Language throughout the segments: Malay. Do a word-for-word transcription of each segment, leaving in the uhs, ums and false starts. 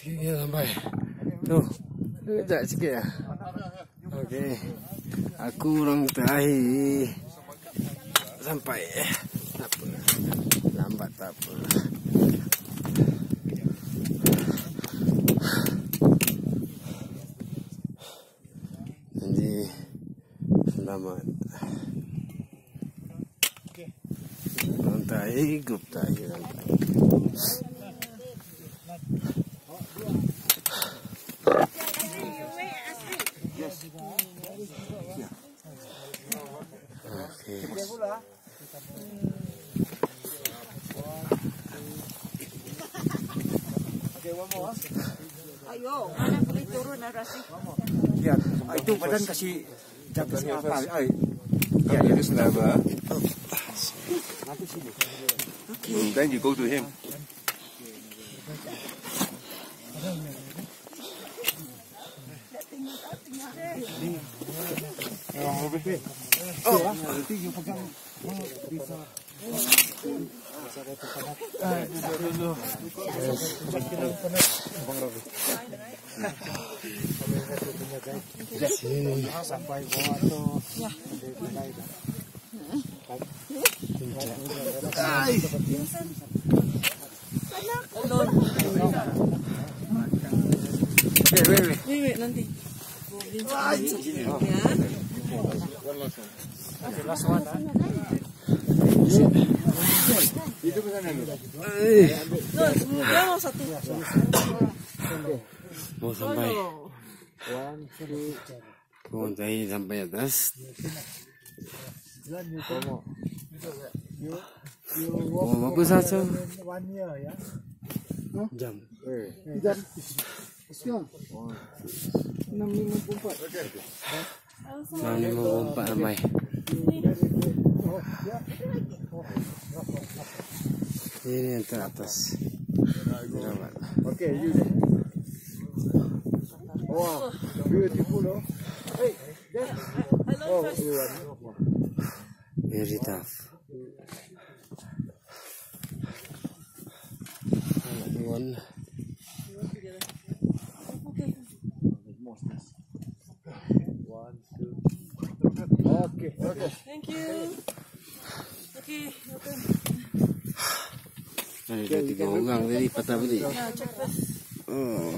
Sikit sampai. Tuh, kejap sikit lah. Okey. Aku orang terakhir. Sampai. Tak apa. Lambat tak apa. Jadi, selamat. Orang terakhir, grup terakhir. Ayo, mana boleh turun narasi? Ya, itu badan kasih jaga apa? Ay, ya, you just never. nanti sini. Okay. Then you go to him. Oh, nanti you pegang bisa. Ah, dulu. Bang Robi. Sini sampai bawah tuh. Ya. Ay. Wait, wait, wait. Wait, nanti. Ya. Last one, ah. Itu ke sana dulu. No, sebelumnya mau satu. Mau sampai. Mau tadi sampai atas. Oh, bagus saja. Jam. Jam. Sekian. enam lima empat. enam lima empat sampai. Ini yang teratas. Okay, you. Wow, beautiful, oh. Hey, yes. Oh, you are. Very tough. One. One, two. Okay, okay. Thank you. Okay, open. Ada tiga orang tadi patah balik. Ya, check first. Oh.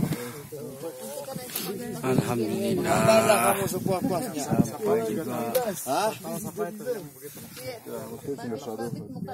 Alhamdulillah. Kamu sepuas-puasnya. Sampai juga. Hah? Sampai itu. Ya, mungkin tinggal satu.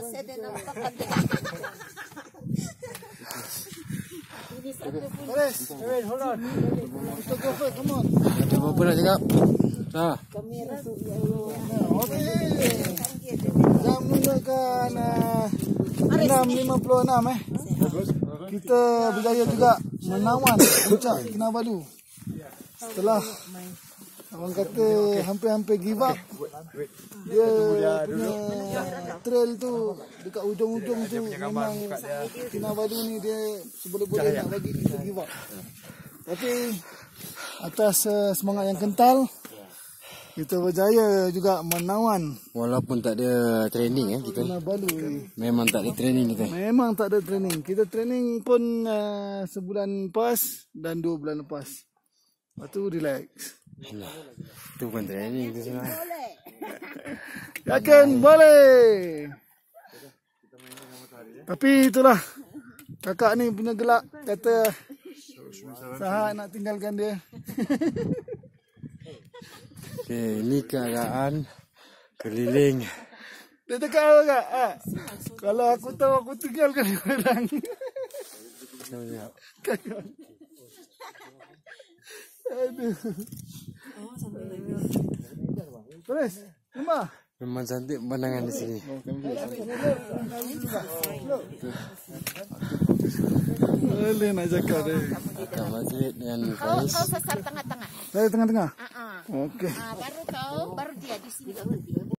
Boris, wait, hold on. Mister Go first, come on. Ada apa nak cakap? Dah. Okey. Jam menunjukkan enam lima puluh enam eh. Kita berjaya juga menawan puncak Kinabalu. Setelah orang kata hampir-hampir give up. Dia punya trail tu dekat ujung-ujung tu memang Kinabalu ni dia seboleh-boleh nak bagi kita give up. Tapi atas uh, semangat yang kental, kita berjaya juga menawan. Walaupun tak ada training eh kita. Kinabalu. Memang tak ada training kita. Memang tak ada training. Kita training pun uh, sebulan lepas dan dua bulan lepas. Lepas tu relax. Nah, itu bukan training itu sebenarnya. Yakin boleh. Tapi itulah kakak ni punya gelak kata Saha nak tinggalkan dia. Okey, ini keadaan keliling. Dia cakap apa kak? Ah, kalau aku tahu aku tinggalkan dia orang. Aduh. Oh, sampai lagi. Terus, Lemah. Memang cantik pemandangan di sini. Boleh nak cakap dia. Kak Majid dengan Kau, Faiz. kau sesar tengah-tengah. Saya tengah-tengah. Uh -uh. Okey. Uh, baru kau, baru dia di sini.